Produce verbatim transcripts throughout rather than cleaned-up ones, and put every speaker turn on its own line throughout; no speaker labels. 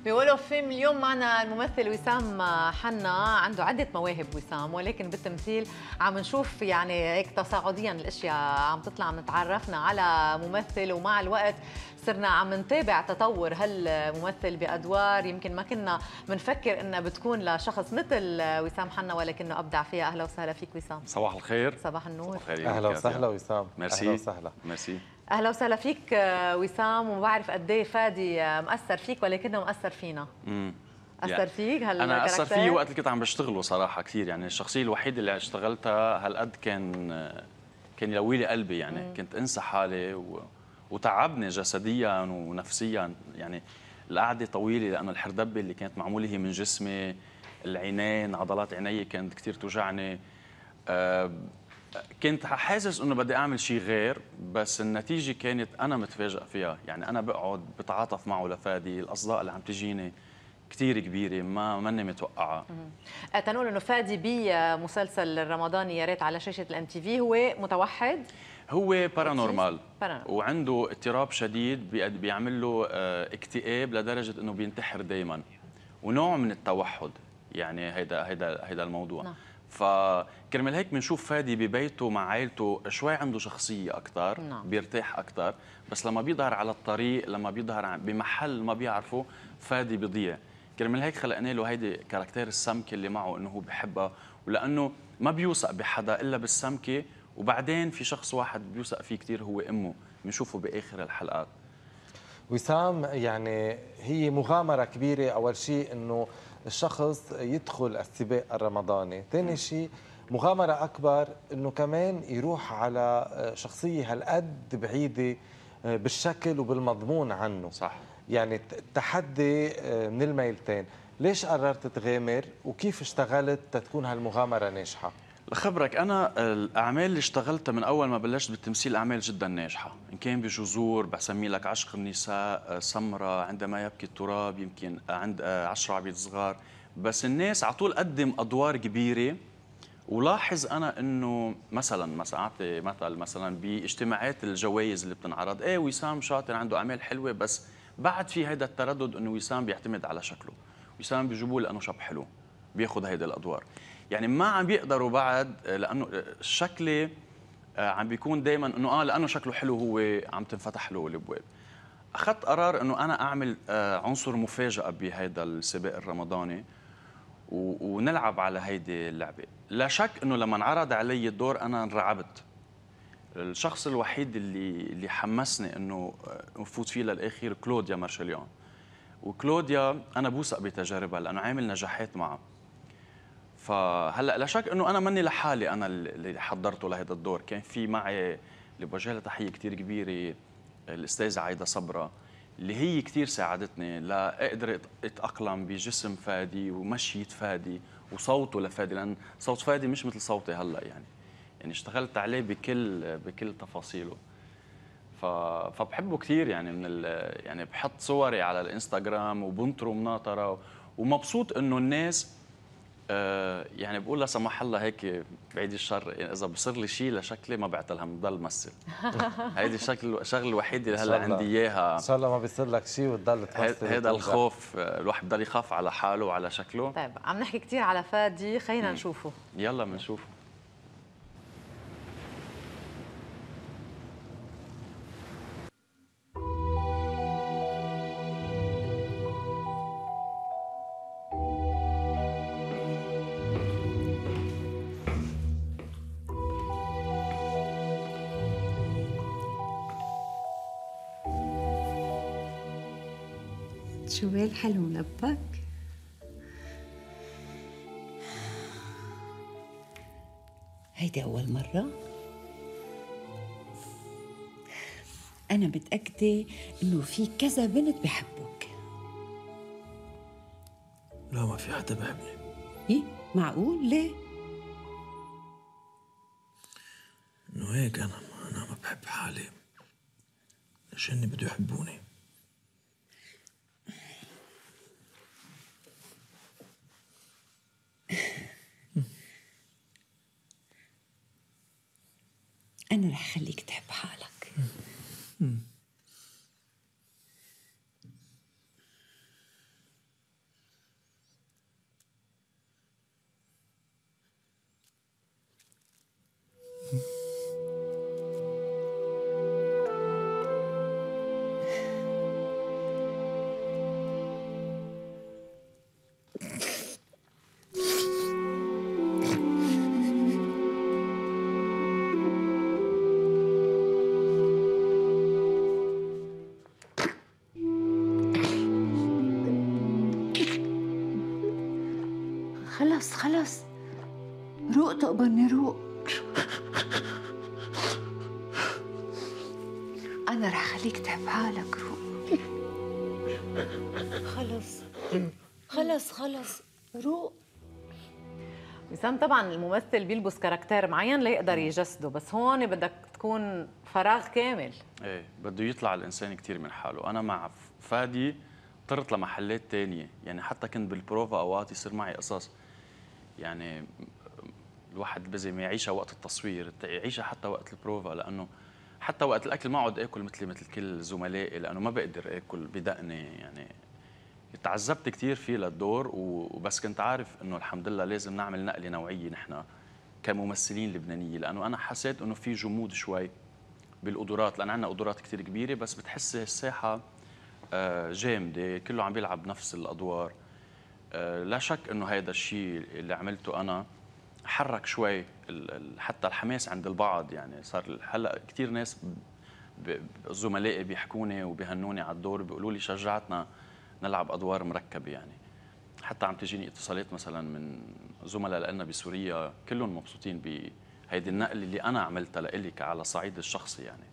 بيقولوا فيلم اليوم معنا الممثل وسام حنا، عنده عدة مواهب وسام، ولكن بالتمثيل عم نشوف يعني هيك تصاعديا الاشياء عم تطلع، عم نتعرفنا على ممثل ومع الوقت صرنا عم نتابع تطور هالممثل بادوار يمكن ما كنا بنفكر انها بتكون لشخص مثل وسام حنا ولكنه ابدع فيها. اهلا وسهلا فيك وسام.
صباح الخير.
صباح النور.
صباح الخير.
اهلا وسهلا وسام.
ميرسي.
اهلا وسهلا.
ميرسي.
اهلا وسهلا فيك وسام، وبعرف قد ايه فادي مأثر فيك ولكنه مأثر فينا.
امم
أثر
يعني
فيك هالكاركتر؟
انا اثر فيي وقت اللي كنت عم بشتغله صراحه كثير، يعني الشخصيه الوحيده اللي اشتغلتها هالقد كان كان يلوي لي قلبي، يعني مم. كنت انسى حالي و... وتعبني جسديا ونفسيا، يعني القعده طويله لانه الحردبه اللي كانت معموله هي من جسمي، العينين عضلات عيني كانت كثير توجعني. أه كنت حاسس انه بدي اعمل شيء غير، بس النتيجه كانت انا متفاجئ فيها، يعني انا بقعد بتعاطف معه لفادي، الاصداء اللي عم تجيني كثير كبيره ما ماني متوقعه.
تنقول انه فادي بمسلسل الرمضاني يا ريت على شاشه الام تي في هو متوحد،
هو بارانورمال
بارانورمال.
وعنده اضطراب شديد بيعمل له اكتئاب لدرجه انه بينتحر دائما، ونوع من التوحد، يعني هيدا هيدا هيدا الموضوع. نعم. فكرمال هيك بنشوف فادي ببيته مع عائلته شوي عنده شخصيه اكثر، نعم. بيرتاح اكثر، بس لما بيظهر على الطريق، لما بيظهر بمحل ما بيعرفه، فادي بيضيع. كرمال هيك خلقنا له هيدي كاركتير السمكه اللي معه، انه هو بحبها، ولانه ما بيوثق بحدا الا بالسمكه، وبعدين في شخص واحد بيوثق فيه كثير هو امه، بنشوفه باخر الحلقات.
وسام، يعني هي مغامره كبيره، اول شيء انه الشخص يدخل السباق الرمضاني، ثاني شيء مغامره اكبر انه كمان يروح على شخصيه هالقد بعيده بالشكل وبالمضمون عنه. صح. يعني التحدي من الميلتين. ليش قررت تغامر وكيف اشتغلت تتكون هالمغامره ناجحه؟
لخبرك انا الاعمال اللي اشتغلتها من اول ما بلشت بالتمثيل اعمال جدا ناجحه، ان كان بجذور بسمي لك عشق النساء، سمره، عندما يبكي التراب، يمكن عند عشرة عبيد صغار، بس الناس على طول قدم ادوار كبيره. ولاحظ انا انه مثلا مثلا اعطي مثل، مثلا باجتماعات الجوائز اللي بتنعرض، ايه وسام شاطر عنده اعمال حلوه، بس بعد في هيدا التردد انه وسام بيعتمد على شكله، وسام بيجيبوه لانه شاب حلو بياخذ هيدا الادوار، يعني ما عم بيقدروا بعد لانه شكلي عم بيكون دائما انه اه لانه شكله حلو هو عم تنفتح له الابواب. اخذت قرار انه انا اعمل عنصر مفاجاه بهيدا السباق الرمضاني ونلعب على هيدي اللعبه. لا شك انه لما انعرض علي الدور انا انرعبت. الشخص الوحيد اللي اللي حمسني انه نفوت فيه للاخير كلوديا مارشليون، وكلوديا انا بوثق بتجاربها لانه عامل نجاحات معها. فهلا لا شك انه انا ماني لحالي، انا اللي حضرته لهذا الدور، كان في معي اللي بوجه لها تحيه كثير كبيره الاستاذه عايده صبرا، اللي هي كثير ساعدتني لاقدر اتاقلم بجسم فادي ومشيه فادي وصوته لفادي، لان صوت فادي مش مثل صوتي هلا، يعني يعني اشتغلت عليه بكل بكل تفاصيله. ف... فبحبه كثير، يعني من ال... يعني بحط صوري على الانستغرام وبنطره مناطره، ومبسوط انه الناس آه يعني بقول لا سمح الله هيك بعيد الشر، يعني اذا بصير لي شيء لشكلي ما بعتلهم بضل مثل. هيدي الشكل الشغله الوحيده اللي هلا عندي اياها،
ان شاء الله ما بيصير لك شيء وتضل تمثل.
هذا الخوف، الواحد بضل يخاف على حاله وعلى شكله.
طيب عم نحكي كثير على فادي، خلينا نشوفه.
يلا بنشوفه.
شو هالحلو منبك؟ هيدي أول مرة؟ أنا متأكدة إنه في كذا بنت بحبوك.
لا ما في حدا بحبني.
إيه؟ معقول؟ ليه؟
إنه هيك أنا أنا ما بحب حالي، عشان بده يحبوني.
أنا رح خليك تحب حالك.
م. م.
خلص روق تقبرني روق. أنا رح خليك تحب حالك روق. خلص خلص خلص روق.
وسام طبعا الممثل بيلبس كاركتير معين ليقدر يجسده، بس هون بدك تكون فراغ كامل.
ايه بده يطلع الانسان كثير من حاله. انا مع فادي طرت لمحلات تانية، يعني حتى كنت بالبروفا اوقات يصير معي قصص يعني الواحد بزي ما يعيشها وقت التصوير يعيشها حتى وقت البروفا، لانه حتى وقت الاكل ما اقعد اكل مثلي مثل كل زملائي، لانه ما بقدر اكل بدقني. يعني تعذبت كثير فيه للدور، وبس كنت عارف انه الحمد لله لازم نعمل نقله نوعيه نحن كممثلين لبنانيه، لانه انا حسيت انه في جمود شوي بالقدرات، لان عندنا قدرات كثير كبيره بس بتحس الساحه جامده، كله عم بيلعب نفس الادوار. لا شك انه هذا الشيء اللي عملته انا حرك شوي حتى الحماس عند البعض. يعني صار هلا كثير ناس زملائي بيحكوني وبيهنوني على الدور، بيقولوا لي شجعتنا نلعب ادوار مركبه. يعني حتى عم تجيني اتصالات مثلا من زملاء لنا بسوريا كلهم مبسوطين بهيدي النقله اللي انا عملتها لإلك على الصعيد الشخصي. يعني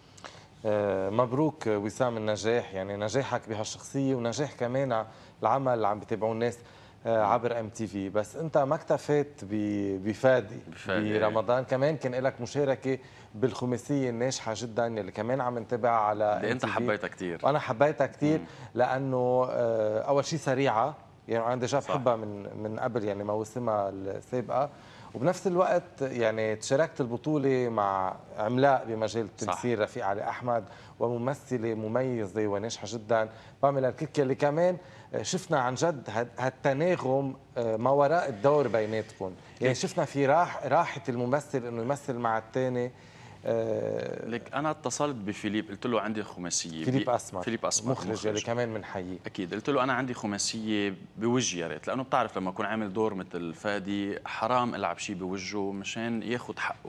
آه مبروك وسام النجاح، يعني نجاحك بهالشخصيه ونجاح كمان العمل اللي عم بيتابعوه الناس عبر ام تي في. بس انت ما اكتفيت بفادي برمضان، كمان كان لك مشاركه بالخماسيه الناجحه جدا اللي كمان عم نتابعها على
اللي انت حبيتها كثير.
وانا حبيتها كثير لانه اول شيء سريعه، يعني عندي جاب بحبها من من قبل يعني مواسمها السابقه، وبنفس الوقت يعني تشاركت البطوله مع عملاق بمجال التمثيل رفيق علي احمد وممثله مميزه وناجحه جدا باميلا الكيكي، اللي كمان شفنا عن جد هالتناغم ما وراء الدور بيناتكم. يعني شفنا في راح راحه الممثل انه يمثل مع الثاني.
أه لك انا اتصلت بفيليب قلت له عندي خماسيه.
فيليب اسمر
فيليب اسمر
مخرج, مخرج اللي كمان بنحييه.
اكيد قلت له انا عندي خماسيه بوجهي يا ريت، لانه بتعرف لما اكون عامل دور مثل فادي حرام العب شيء بوجهه مشان ياخذ حقه.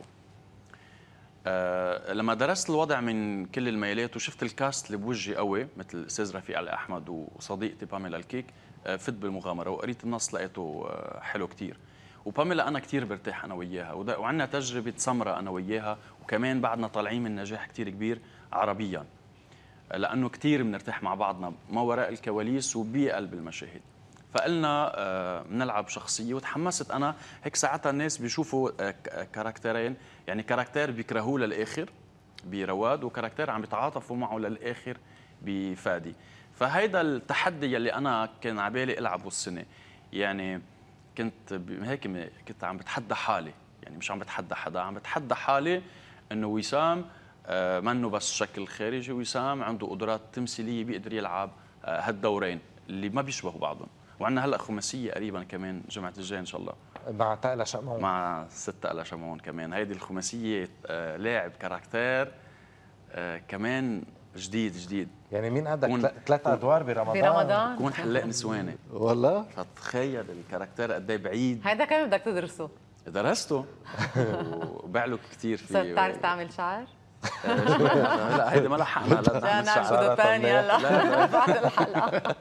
أه لما درست الوضع من كل الميلات وشفت الكاست اللي بوجهي قوي مثل الاستاذ رفيق علي احمد وصديقتي باميلا الكيك، أه فت بالمغامره وقريت النص لقيته أه حلو كثير. وباميلا انا كثير برتاح انا وياها، وعندنا تجربه سمره انا وياها، وكمان بعدنا طالعين من نجاح كثير كبير عربيا، لانه كثير بنرتاح مع بعضنا ما وراء الكواليس وبقلب المشاهد. فقلنا آه نلعب شخصيه، وتحمست انا هيك. ساعتها الناس بيشوفوا آه كاركترين، يعني كاركتر بيكرهوه للاخر برواد، وكاركتر عم بيتعاطفوا معه للاخر بفادي. فهيدا التحدي يلي انا كان على بالي العبه السنه. يعني كنت هيك كنت عم بتحدى حالي، يعني مش عم بتحدى حدا، عم بتحدى حالي انه وسام آه منه بس شكل خارجي، وسام عنده قدرات تمثيليه بيقدر يلعب آه هالدورين اللي ما بيشبهوا بعضهم. وعندنا هلا خماسيه قريبا كمان جمعه الجاي ان شاء الله
مع تقلا شمعون،
مع ست تقلا شمعون كمان. هيدي الخماسيه آه لاعب كاركتير آه كمان جديد جديد.
يعني مين عندك ثلاث ادوار برمضان؟
برمضان
كون حلاق نسواني
والله.
فتخيل الكاركتر قد ايه بعيد.
هيدا كمان بدك تدرسه.
درسته وبعلق كثير فيه.
صرت بتعرف تعمل شعر؟
لا هيدي ما لحقنا لا
نعمل شعر ثاني هلا بعد الحلقه.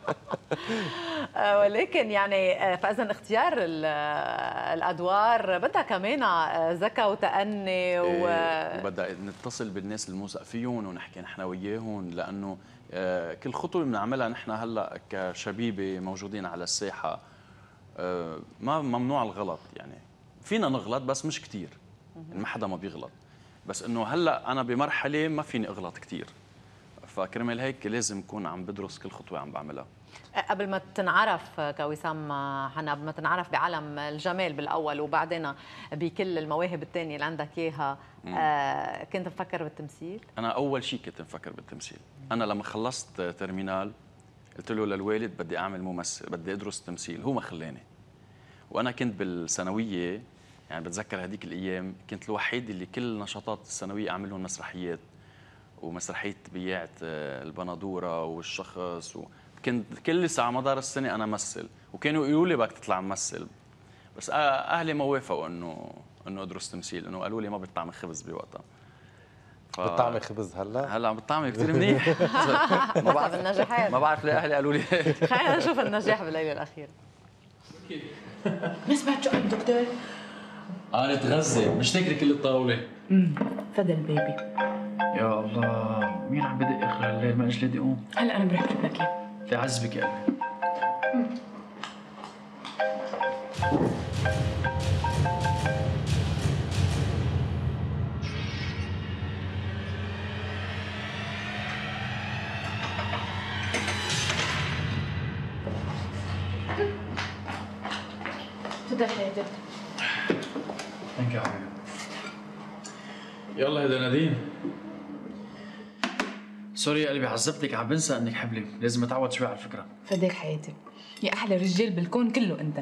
ولكن يعني فاذا اختيار الادوار بدها كمان ذكاء وتأني
وبدأ نتصل بالناس الموثق فيهم ونحكي نحن وياهم، لانه كل خطوه بنعملها نحن هلا كشبيبه موجودين على الساحه ما ممنوع الغلط. يعني فينا نغلط بس مش كثير، ما حدا ما بيغلط، بس انه هلا انا بمرحله ما فيني اغلط كثير، فكرمال هيك لازم اكون عم بدرس كل خطوه عم بعملها.
قبل ما تنعرف كوسام حنا، قبل ما تنعرف بعالم الجمال بالاول وبعدين بكل المواهب الثانيه اللي عندك اياها، آه كنت مفكر بالتمثيل؟
انا اول شيء كنت مفكر بالتمثيل. انا لما خلصت ترمينال قلت له للوالد بدي اعمل ممثل، بدي ادرس تمثيل، هو ما خلاني. وانا كنت بالثانويه، يعني بتذكر هذيك الايام كنت الوحيد اللي كل نشاطات الثانويه اعمل لهم مسرحيات، ومسرحيه بياعه البندوره والشخص، وكنت كل ساعه مدار السنه انا امثل، وكانوا يقولوا لي بدك تطلع ممثل، بس اهلي ما وافقوا انه انه ادرس تمثيل، انه قالوا لي ما بتطعمي خبز بوقتها.
ف... بتطعمي خبز هلا؟
هلا بتطعمي كثير منيح.
ما بعرف النجاحات،
ما بعرف ليه اهلي قالوا لي هيك.
خلينا نشوف النجاح بالليله الاخيره.
ما سمعت شو قال الدكتور؟
انا اتغذى مش تاكلي كل الطاوله.
امم فضل بيبي.
يا الله مين عم بدق اخر هالليل ما اجلي قوم.
هلا انا بروح اجيب لك اياه.
تعذبك يا قلبي.
تفضل حياتي.
ثانك يو حبيبي. يلا يا نديم. سوري يا قلبي عذبتك، عم بنسى انك حبلي، لازم اتعود شوي على الفكره.
فداك حياتي. يا احلى رجال بالكون كله انت.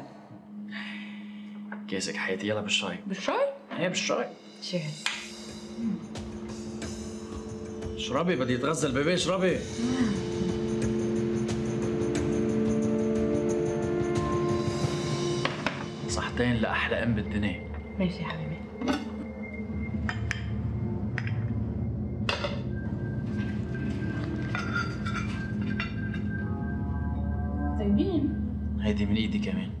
كيسك حياتي، يلا بالشاي.
بالشاي؟
ايه بالشاي.
شاي.
اشربي، بدي يتغذى البيبي، اشربي. صحتين لاحلى ام بالدنيا.
ماشي يا حبيبي. طيبين.
هيدي من ايدي كمان.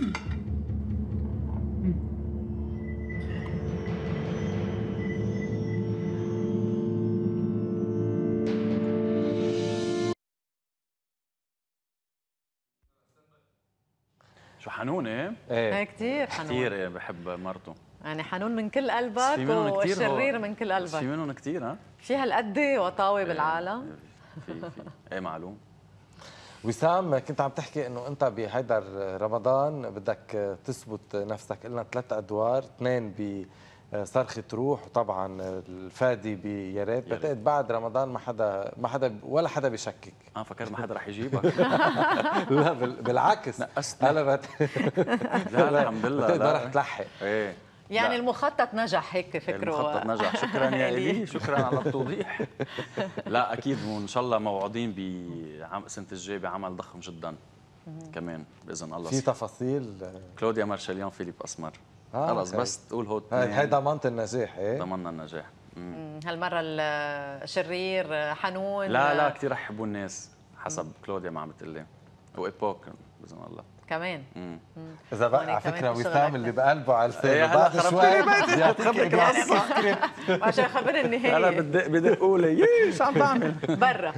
شو حنون ايه؟
ايه كثير حنون
كثير بحب مرته.
يعني حنون من كل قلبك والشرير من كل قلبك.
في منهم كثير ها؟
في هالقد وطاوي بالعالم؟
في في ايه معلوم.
وسام كنت عم تحكي انه انت بهيدا رمضان بدك تثبت نفسك، قلنا ثلاث ادوار، اثنين بصرخة روح وطبعا الفادي بيا ريت، بعتقد بعد رمضان ما حدا ما حدا ولا حدا بيشكك.
اه فكرت ما حدا رح يجيبك.
لا بالعكس انا بت...
لا الحمد لله
بتقدر رح تلحق.
ايه
يعني
لا.
المخطط نجح هيك فكره.
المخطط نجح، شكرا يا إلي، شكرا على التوضيح. لا اكيد وان شاء الله موعودين بسنه الجاي بعمل ضخم جدا كمان باذن الله.
في تفاصيل؟
كلوديا مارشاليون، فيليب اسمر.
آه
خلص بس تقول هو
هي ضمانه النجاح. ايه
ضمننا النجاح.
هالمره الشرير حنون.
لا لا كثير رح يحبوا الناس حسب كلوديا ما عم بتقول لي، وايبوك باذن الله
كمان.
مم.
اذا بقى على فكره وسام اللي بقلبه على الفيلم بعد شوي
بيعطيك القصه
عشان خبرني النهايه.
انا بدق بدقوا لي شو عم بعمل
برا.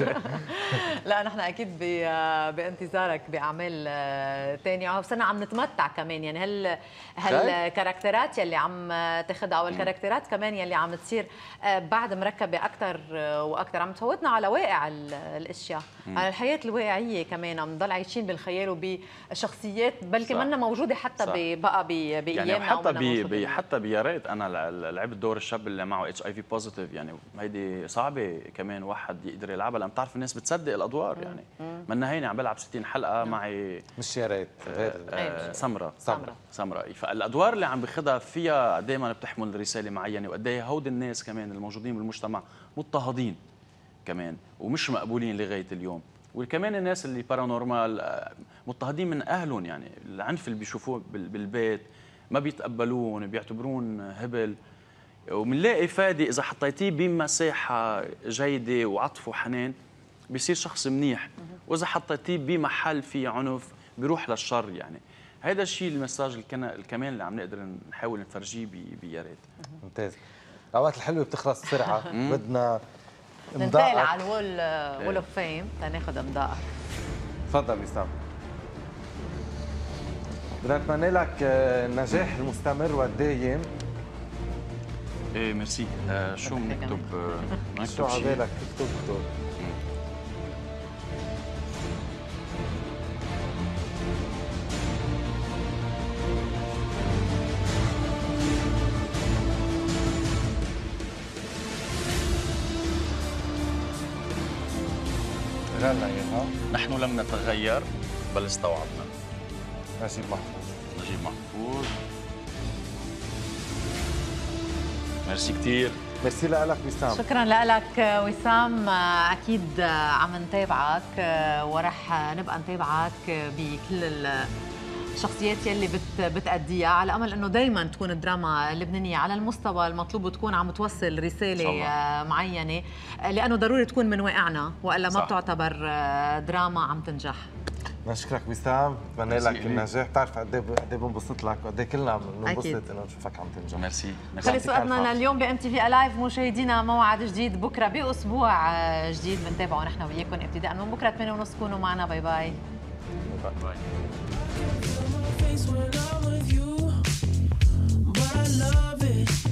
لا نحن اكيد بانتظارك باعمال ثانيه، وصرنا عم نتمتع كمان. يعني هال هالكاركترات يلي عم تاخذها او الكاركترات كمان يلي عم تصير بعد مركبه اكثر واكثر، عم تفوتنا على واقع الاشياء، على الحياه الواقعيه كمان. عم نضل عايشين بالخيال وبشخصيات بلكي منا موجوده حتى بقى بايامنا.
يعني حتى بي حتى بيا ريت انا لعبت دور الشاب اللي معه اتش اي في بوزيتيف، يعني هيدي صعبه كمان واحد يقدر يلعبها، لان بتعرف الناس بتصدق الادوار. يعني منا هيني عم بلعب ستين حلقه معي
مش يا ريت غير
سمره
سمره
سمره فالادوار اللي عم باخذها فيها دائما بتحمل رساله معينه، وقد ايه هود الناس كمان الموجودين بالمجتمع مضطهدين كمان ومش مقبولين لغايه اليوم. وكمان الناس اللي بارانورمال مضطهدين من اهلهم، يعني العنف اللي بيشوفوه بالبيت ما بيتقبلون، بيعتبرون هبل. وبنلاقي فادي اذا حطيتيه بمساحه جيده وعطف وحنان بيصير شخص منيح، واذا حطيتيه بمحل فيه عنف بيروح للشر. يعني هذا الشيء المساج كمان اللي عم نقدر نحاول نفرجيه بيا ريت.
ممتاز. الاوقات الحلوه بتخلص بسرعه، بدنا
ننتقل على الوول وول اوف فيم تناخذ امضائك.
تفضل وسام. بدنا نتمنى لك النجاح المستمر والدايم.
ايه ميرسي. آه شو بنكتب؟
آه شو عبالك تكتب دكتور؟ غنى اياها.
نحن لم نتغير بل استوعبنا.
نجيب محفوظ.
نجيب محفوظ. ميرسي كثير.
ميرسي لك وسام.
شكرا لك وسام. اكيد عم نتابعك ورح نبقى نتابعك بكل الشخصيات يلي بت بتأديها، على امل انه دائما تكون الدراما اللبنانيه على المستوى المطلوب وتكون عم توصل رساله معينه، لانه ضروري تكون من واقعنا والا ما صح. بتعتبر دراما عم تنجح.
نشكرك وسام، بتمنى لك
ميرسي.
النجاح، بتعرف قد ايه قد ايه بنبسط لك وقد ايه كلنا بننبسط
أكيد.
انه نشوفك عم تنجح.
ميرسي
خلص
ميرسي.
وقتنا لليوم بام تي في لايف. مشاهدينا موعد جديد بكره باسبوع جديد بنتابعه نحن وياكم ابتداء من بكره ثمانية ونص. كونوا معنا. باي باي.
باي.
face when I'm with you, but I love it.